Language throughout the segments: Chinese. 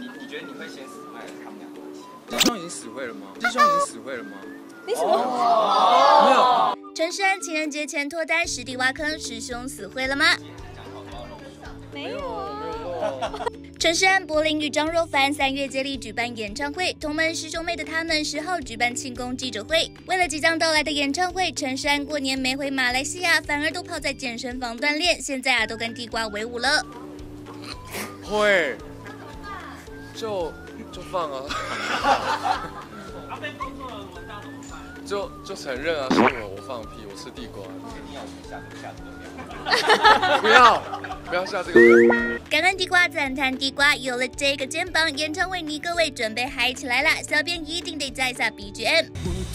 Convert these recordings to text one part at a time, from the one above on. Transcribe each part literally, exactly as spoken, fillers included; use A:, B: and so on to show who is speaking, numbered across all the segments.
A: 你觉得你会先死会，还是他们两个会先？
B: 师兄已经死会了吗？师兄已经死会了吗？
C: 你什么？
B: 哦、没有。
D: 陈珊情人节前脱单，实地挖坑，师兄死会了吗？
C: 没有啊。
D: 陈珊、柏霖与张若凡三月接力举办演唱会，同门师兄妹的他们十号举办庆功记者会。为了即将到来的演唱会，陈珊过年没回马来西亚，反而都泡在健身房锻炼，现在啊都跟地瓜为伍了。
B: 会，就就放啊。就就承认啊，是我我放屁，我吃地瓜。
A: 你要下下这个
B: 不要不要下这个。
D: 感恩地瓜，赞叹地瓜，有了这个肩膀，演唱会你各位准备嗨起来啦！小编一定得加一下 B G M。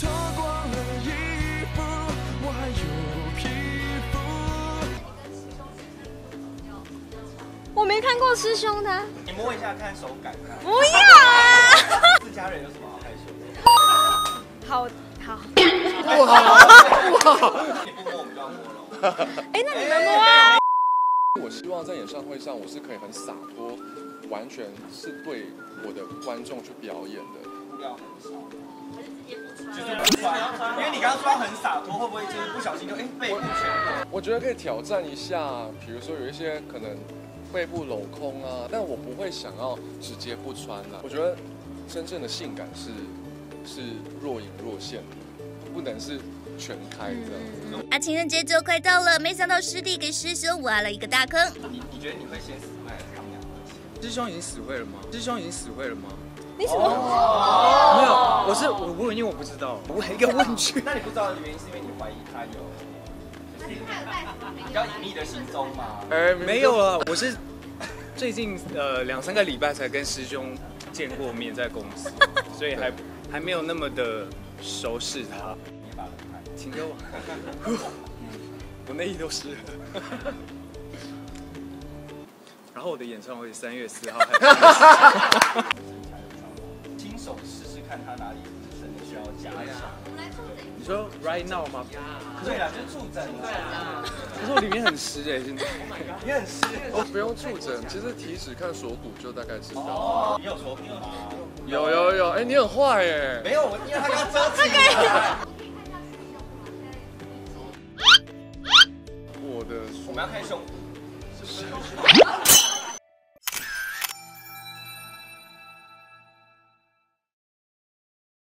C: 我没看过师兄的。
A: 你摸一下看手感。
C: 不要啊！
A: 自家人有什么好害羞的？
C: 好。好，
B: 不好，不好。
A: 你不摸我们就要摸了。
C: 哎，那你们摸啊！
B: 我希望在演唱会上，我是可以很洒脱，完全是对我的观众去表演的。
A: 布料很少，还是直接不穿？就是不穿，因为你刚刚说很洒脱，会不会就是不小心就哎背部全裸？
B: 我觉得可以挑战一下，比如说有一些可能背部镂空啊，但我不会想要直接不穿啊。我觉得真正的性感是。是若隐若现的，不能是全开这样子。
D: 啊，情人节就快到了，没想到师弟给师兄挖了一个大坑。
A: 你你觉得你会先死会，还是他们两个会先？
B: 师兄已经死会了吗？师兄已经死会了吗？
C: 你什么？
E: 没有，我是我问，因为我不知道，我问一个问句。
A: 那你不知道的原因是因为你怀疑他有比较隐秘的行踪吗？
E: 哎，没有啊，我是最近呃两三个礼拜才跟师兄见过面，在公司，所以还。还没有那么的熟识他，请给我，我内衣都湿了。然后我的演唱会三月四号还开始。
A: 亲手试试看他哪里真的需要加强。
E: 你说 right now 吗？
A: 对啦，就是触诊。对啊。
E: 可是我里面很湿哎，现在。
A: 你很湿。
B: 哦，不用触诊，其实体脂看锁骨就大概知道。
A: 哦，你有锁骨吗？
B: 有有有，哎，你很坏哎。
A: 没有，我因为他要遮自己。我
B: 的，
A: 我们要看胸部。